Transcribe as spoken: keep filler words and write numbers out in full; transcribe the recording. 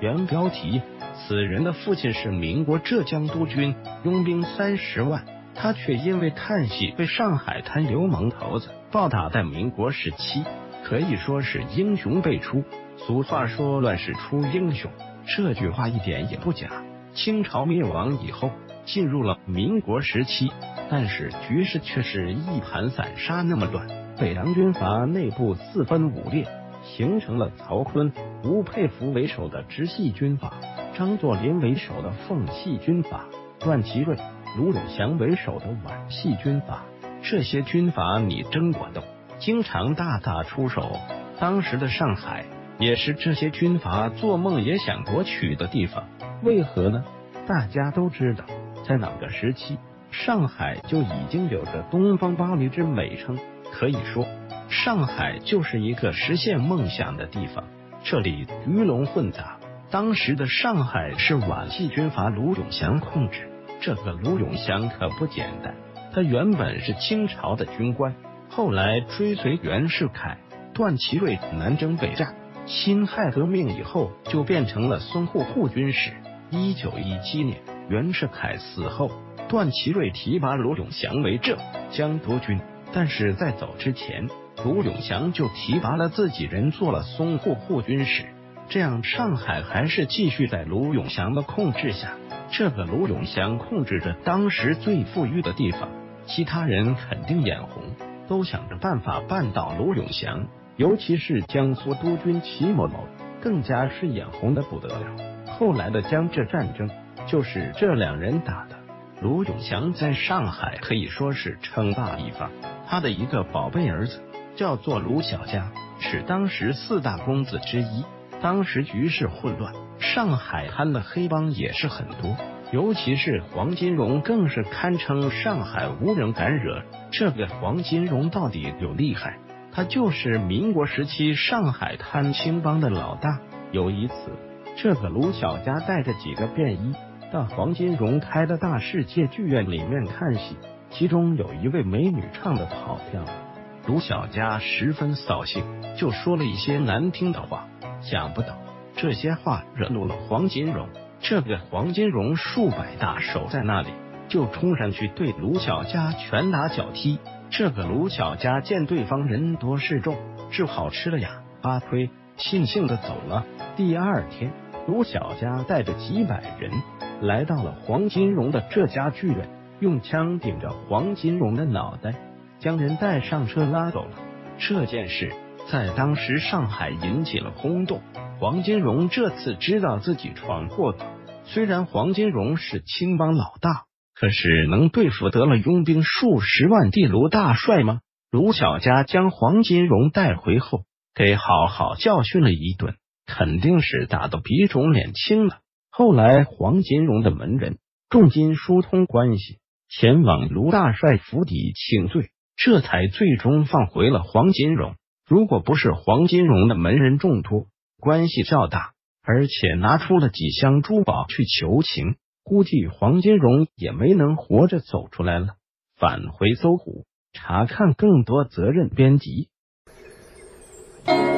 原标题：此人的父亲是民国浙江督军，拥兵三十万，他却因为看戏被上海滩流氓头子暴打，在民国时期可以说是英雄辈出。俗话说乱世出英雄，这句话一点也不假。清朝灭亡以后，进入了民国时期，但是局势却是一盘散沙那么乱。北洋军阀内部四分五裂，形成了曹锟、吴佩孚为首的直系军阀，张作霖为首的奉系军阀，段祺瑞、卢永祥为首的皖系军阀。这些军阀你争我斗，经常大打出手。当时的上海也是这些军阀做梦也想夺取的地方。为何呢？大家都知道，在哪个时期，上海就已经有着东方巴黎之美称。可以说，上海就是一个实现梦想的地方。这里鱼龙混杂。当时的上海是皖系军阀卢永祥控制。这个卢永祥可不简单，他原本是清朝的军官，后来追随袁世凯、段祺瑞南征北战，辛亥革命以后就变成了淞沪护军使。一九一七年，袁世凯死后，段祺瑞提拔卢永祥为浙江督军，但是在走之前，卢永祥就提拔了自己人做了淞沪护军使。这样上海还是继续在卢永祥的控制下。这个卢永祥控制着当时最富裕的地方，其他人肯定眼红，都想着办法扳倒卢永祥。尤其是江苏督军齐某某，更加是眼红的不得了。后来的江浙战争就是这两人打的。卢永祥在上海可以说是称霸一方，他的一个宝贝儿子叫做卢小嘉，是当时四大公子之一。当时局势混乱，上海滩的黑帮也是很多，尤其是黄金荣更是堪称上海无人敢惹。这个黄金荣到底有厉害，他就是民国时期上海滩青帮的老大。有一次，这个卢小嘉带着几个便衣到黄金荣开的大世界剧院里面看戏，其中有一位美女唱的跑调了，卢小嘉十分扫兴，就说了一些难听的话。想不到这些话惹怒了黄金荣，这个黄金荣数百大手在那里，就冲上去对卢小嘉拳打脚踢。这个卢小嘉见对方人多势众，只好吃了哑巴亏，悻悻的走了。第二天，卢小嘉带着几百人来到了黄金荣的这家剧院，用枪顶着黄金荣的脑袋，将人带上车拉走了。这件事在当时上海引起了轰动。黄金荣这次知道自己闯祸了，虽然黄金荣是青帮老大，可是能对付得了拥兵数十万的卢大帅吗？卢小嘉将黄金荣带回后，给好好教训了一顿，肯定是打得鼻肿脸青了。后来黄金荣的门人重金疏通关系，前往卢大帅府邸请罪，这才最终放回了黄金荣。如果不是黄金荣的门人重托，关系较大，而且拿出了几箱珠宝去求情，估计黄金荣也没能活着走出来了。返回搜狐，查看更多责任编辑。